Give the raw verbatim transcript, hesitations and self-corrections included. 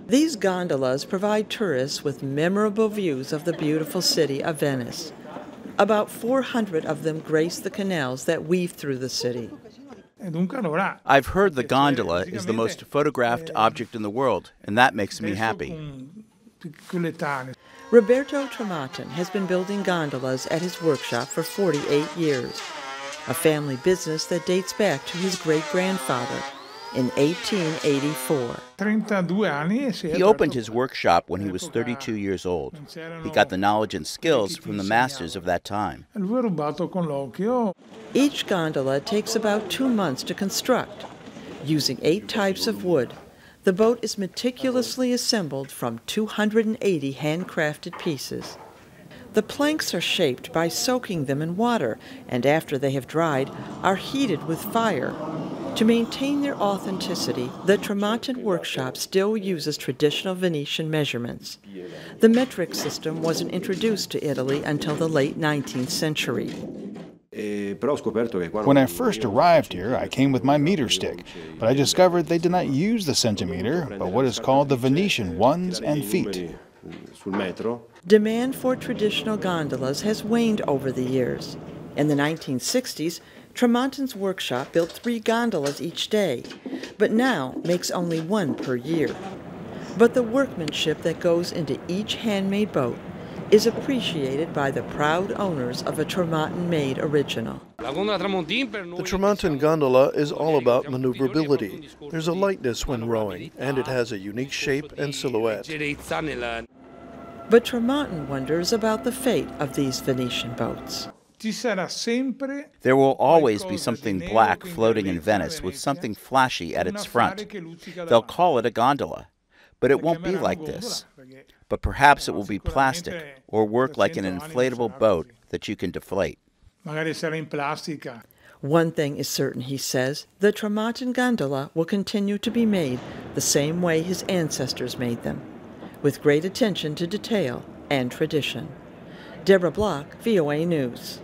These gondolas provide tourists with memorable views of the beautiful city of Venice. About four hundred of them grace the canals that weave through the city. I've heard the gondola is the most photographed object in the world, and that makes me happy. Roberto Tremonton has been building gondolas at his workshop for forty-eight years, a family business that dates back to his great-grandfather in eighteen eighty-four. He opened his workshop when he was thirty-two years old. He got the knowledge and skills from the masters of that time. Each gondola takes about two months to construct. Using eight types of wood, the boat is meticulously assembled from two hundred eighty handcrafted pieces. The planks are shaped by soaking them in water, and after they have dried, are heated with fire. To maintain their authenticity, the Tremonton workshop still uses traditional Venetian measurements. The metric system wasn't introduced to Italy until the late nineteenth century. When I first arrived here, I came with my meter stick, but I discovered they did not use the centimeter, but what is called the Venetian ones and feet. Demand for traditional gondolas has waned over the years. In the nineteen sixties, Tremonton's workshop built three gondolas each day, but now makes only one per year. But the workmanship that goes into each handmade boat is appreciated by the proud owners of a Tremonton-made original. The Tremonton gondola is all about maneuverability. There's a lightness when rowing, and it has a unique shape and silhouette. But Tremonton wonders about the fate of these Venetian boats. There will always be something black floating in Venice with something flashy at its front. They'll call it a gondola, but it won't be like this. But perhaps it will be plastic or work like an inflatable boat that you can deflate. One thing is certain, he says, the Tremonton gondola will continue to be made the same way his ancestors made them, with great attention to detail and tradition. Deborah, V O A News.